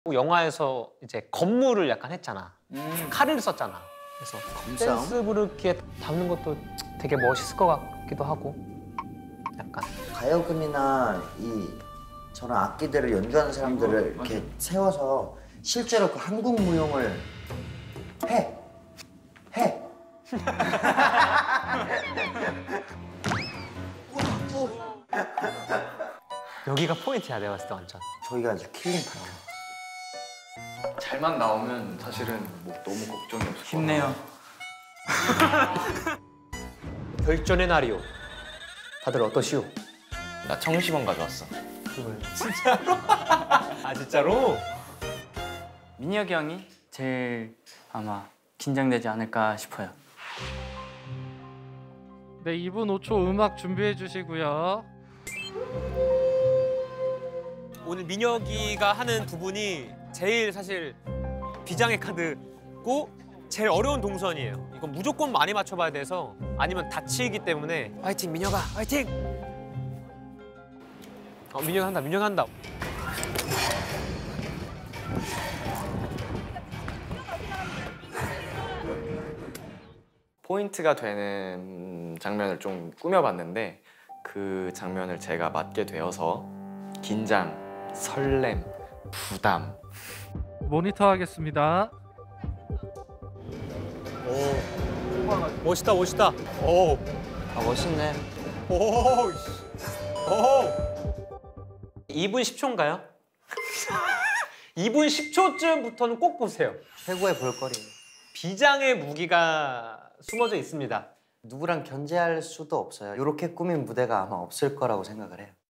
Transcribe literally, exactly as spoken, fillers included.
영화에서 이제 건물을 약간 했잖아. 음. 칼을 썼잖아. 그래서 검싸움? 댄스 부르키에 담는 것도 되게 멋있을 것 같기도 하고 약간 가요금이나 이 저런 악기들을 연주하는 사람들을 이렇게 세워서 실제로 그 한국 무용을 해. 해. 여기가 포인트야 내가 봤을 때 완전. 저희가 아주 킬링 파트. 잘만 나오면 사실은 뭐 너무 걱정이 없을 힘내요. 결전의 날이오. 다들 어떠시오? 나 청심원 가져왔어. 그걸 진짜로? 아 진짜로? 민혁이 형이 제일 아마 긴장되지 않을까 싶어요. 네, 이 분 오 초 음악 준비해 주시고요. 오늘 민혁이가 하는 부분이 제일 사실 비장의 카드고 제일 어려운 동선이에요. 이건 무조건 많이 맞춰봐야 돼서 아니면 다치기 때문에 화이팅 민혁아 화이팅! 어 민혁 한다 민혁 한다. 포인트가 되는 장면을 좀 꾸며봤는데 그 장면을 제가 맡게 되어서 긴장, 설렘, 부담. 모니터 하겠습니다. 오 멋있다 멋있다. 오. 아 멋있네. 오. 씨. 오. 이 분 십 초인가요? 이 분 십 초쯤부터는 꼭 보세요. 최고의 볼거리. 비장의 무기가 숨어져 있습니다. 누구랑 견제할 수도 없어요. 이렇게 꾸민 무대가 아마 없을 거라고 생각을 해요.